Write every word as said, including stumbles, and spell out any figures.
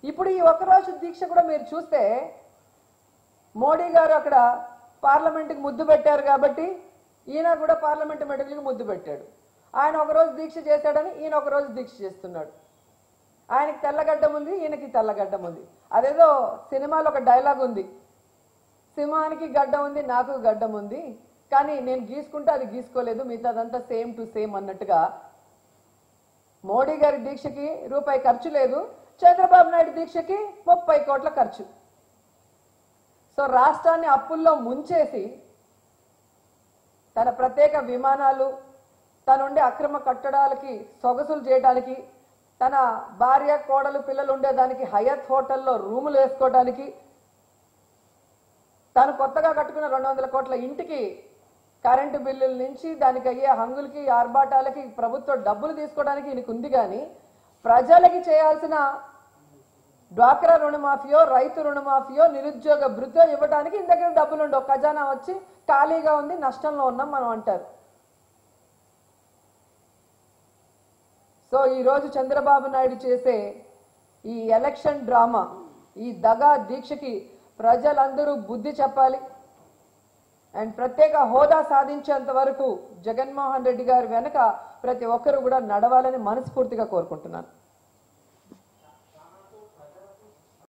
ఇప్పుడు ఈ ఒక్కరోజు దీక్ష కూడా మీరు చూస్తే మోడీ గారు అక్కడ పార్లమెంట్కి ముద్దు పెట్టారు కాబట్టి ఈయన కూడా పార్లమెంట్ మెడల్కి ముద్దు పెట్టాడు. ఆయన ఒకరోజు దీక్ష చేశాడని ఈయన ఒకరోజు దీక్ష చేస్తున్నాడు. ఆయనకి తెల్లగడ్డం ఉంది, ఈయనకి తెల్లగడ్డం ఉంది. అదేదో సినిమాలో ఒక డైలాగ్ ఉంది, సింహానికి గడ్డం ఉంది, నాకు గడ్డం ఉంది, కానీ నేను గీసుకుంటే అది గీసుకోలేదు, మిగతాదంతా సేమ్ టు సేమ్ అన్నట్టుగా మోడీ గారి దీక్షకి రూపాయి ఖర్చు లేదు, చంద్రబాబు నాయుడు దీక్షకి ముప్పై కోట్ల ఖర్చు. సో రాష్ట్రాన్ని అప్పుల్లో ముంచేసి తన ప్రత్యేక విమానాలు, తనుండే అక్రమ కట్టడాలకి సొగసులు చేయడానికి, తన భార్య కోడలు పిల్లలు ఉండేదానికి హయత్ హోటల్లో రూములు వేసుకోవడానికి, తను కొత్తగా కట్టుకున్న రెండు వందల కోట్ల ఇంటికి కరెంటు బిల్లుల నుంచి దానికి అయ్యే హంగులకి ఆర్భాటాలకి ప్రభుత్వం డబ్బులు తీసుకోవడానికి ఈయనకు ఉంది. కానీ ప్రజలకి చేయాల్సిన డ్వాక్రా రుణమాఫియో, రైతు రుణమాఫియో, నిరుద్యోగ భృత్యో ఇవ్వడానికి ఇంత దగ్గర డబ్బులు ఉండవు. ఖజానా వచ్చి ఖాళీగా ఉంది, నష్టంలో ఉన్నాం మనం అంటారు. సో ఈరోజు చంద్రబాబు నాయుడు చేసే ఈ ఎలక్షన్ డ్రామా, ఈ దగా దీక్షకి ప్రజలందరూ బుద్ధి చెప్పాలి. అండ్ ప్రత్యేక హోదా సాధించేంత వరకు జగన్మోహన్ రెడ్డి గారి వెనక ప్రతి ఒక్కరు కూడా నడవాలని మనస్ఫూర్తిగా కోరుకుంటున్నాను.